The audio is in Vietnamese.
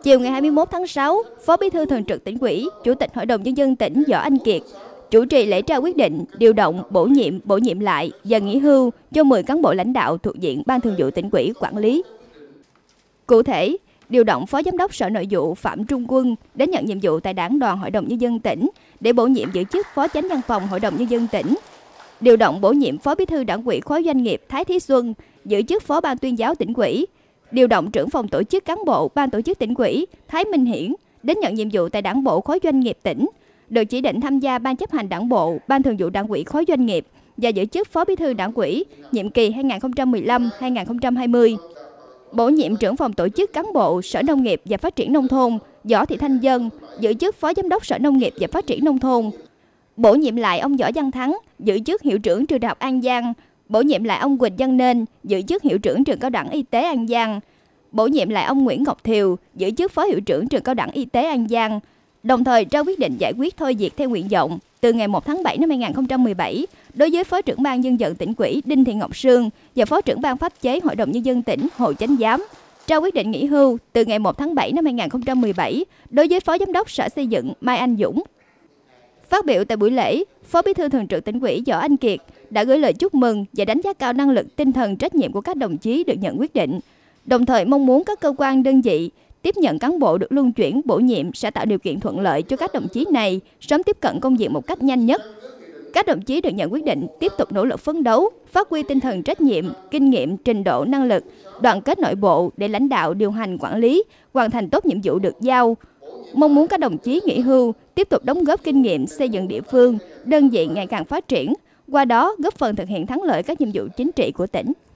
Chiều ngày 21 tháng 6, Phó Bí thư Thường trực Tỉnh ủy, Chủ tịch Hội đồng Nhân dân tỉnh Võ Anh Kiệt chủ trì lễ trao quyết định điều động, bổ nhiệm lại và nghỉ hưu cho 10 cán bộ lãnh đạo thuộc diện Ban Thường vụ Tỉnh ủy quản lý. Cụ thể, điều động Phó Giám đốc Sở Nội vụ Phạm Trung Quân đến nhận nhiệm vụ tại Đảng đoàn Hội đồng Nhân dân tỉnh để bổ nhiệm giữ chức Phó Chánh Văn phòng Hội đồng Nhân dân tỉnh. Điều động bổ nhiệm Phó Bí thư Đảng ủy khối doanh nghiệp Thái Thí Xuân giữ chức Phó Ban Tuyên giáo Tỉnh ủy. Điều động trưởng phòng tổ chức cán bộ Ban tổ chức Tỉnh ủy Thái Minh Hiển đến nhận nhiệm vụ tại Đảng bộ khối doanh nghiệp tỉnh, được chỉ định tham gia Ban chấp hành Đảng bộ, Ban thường vụ Đảng ủy khối doanh nghiệp và giữ chức Phó Bí thư Đảng ủy nhiệm kỳ 2015-2020. Bổ nhiệm trưởng phòng tổ chức cán bộ Sở Nông nghiệp và Phát triển nông thôn Võ Thị Thanh Dân giữ chức Phó Giám đốc Sở Nông nghiệp và Phát triển nông thôn. Bổ nhiệm lại ông Võ Văn Thắng giữ chức Hiệu trưởng Trường Đại học An Giang. Bổ nhiệm lại ông Quỳnh Văn Nên giữ chức Hiệu trưởng Trường Cao đẳng Y tế An Giang. Bổ nhiệm lại ông Nguyễn Ngọc Thiều giữ chức Phó Hiệu trưởng Trường Cao đẳng Y tế An Giang. Đồng thời trao quyết định giải quyết thôi việc theo nguyện vọng từ ngày 1 tháng 7 năm 2017 đối với Phó trưởng Ban Dân vận Tỉnh ủy Đinh Thị Ngọc Sương và Phó trưởng Ban Pháp chế Hội đồng Nhân dân tỉnh Hồ Chánh Giám. Trao quyết định nghỉ hưu từ ngày 1 tháng 7 năm 2017 đối với Phó Giám đốc Sở Xây dựng Mai Anh Dũng. Phát biểu tại buổi lễ, Phó Bí thư Thường trực Tỉnh ủy Võ Anh Kiệt đã gửi lời chúc mừng và đánh giá cao năng lực, tinh thần, trách nhiệm của các đồng chí được nhận quyết định. Đồng thời mong muốn các cơ quan đơn vị tiếp nhận cán bộ được luân chuyển bổ nhiệm sẽ tạo điều kiện thuận lợi cho các đồng chí này sớm tiếp cận công việc một cách nhanh nhất. Các đồng chí được nhận quyết định tiếp tục nỗ lực phấn đấu, phát huy tinh thần trách nhiệm, kinh nghiệm, trình độ, năng lực, đoàn kết nội bộ để lãnh đạo, điều hành, quản lý, hoàn thành tốt nhiệm vụ được giao. Mong muốn các đồng chí nghỉ hưu tiếp tục đóng góp kinh nghiệm xây dựng địa phương, đơn vị ngày càng phát triển, qua đó góp phần thực hiện thắng lợi các nhiệm vụ chính trị của tỉnh.